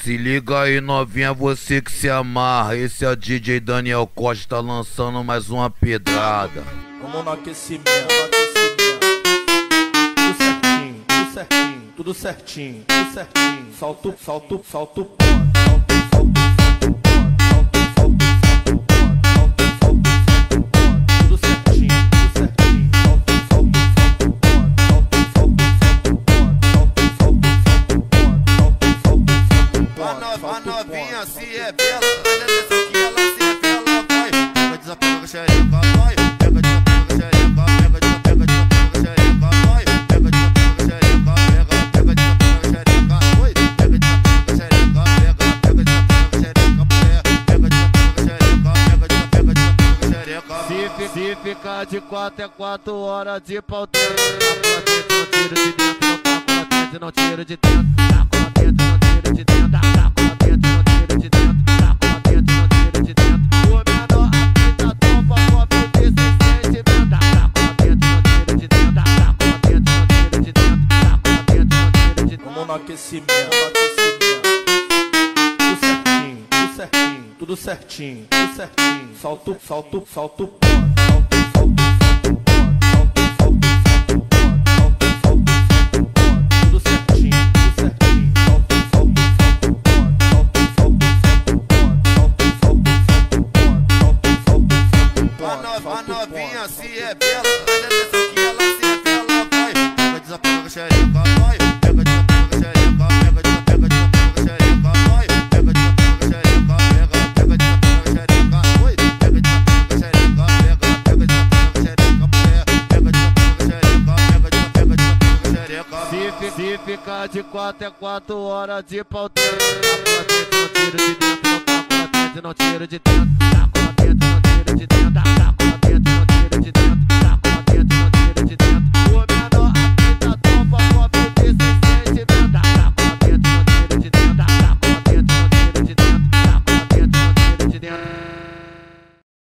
Se liga aí novinha, você que se amarra. Esse é o DJ Daniel Costa, tá lançando mais uma pedrada. Vamos no aquecimento, tudo certinho, tudo certinho, tudo certinho, tudo certinho. Salto, salto, salto, ponto. A novinha se é bela, olha dessa que ela se revela, vai. Pega desapega xereca, vai. Pega desapega xereca, pega desapega xereca, vai. Pega desapega xereca, pega desapega xereca, oi. Pega desapega xereca, pega desapega xereca, mulher. Pega desapega xereca, xereca. Se ficar de 4 é 4 horas de pau dentro. Não tiro de dentro, não taco lá dentro, não tiro de dentro. Taco lá dentro, não tiro de dentro. Aquecimento, tudo certinho, tudo certinho, tudo certinho, tudo certinho. Salto, salto, salto, ponto. Tudo certinho, tudo certinho. Salto, salto, salto, ponto. A novinha se é bela, olha dessa que ela se revela, vai. Pega desapega xereca, vai. Pega desapega xereca, pega desapega xereca, vai. Pega desapega xereca, pega desapega xereca, oi. Pega desapega xereca, pega desapega xereca, mulher. Pega desapega xereca, Se ficar de 4 é 4 horas de pau dentro. Não tiro de dentro, não taco lá dentro, não tiro de dentro.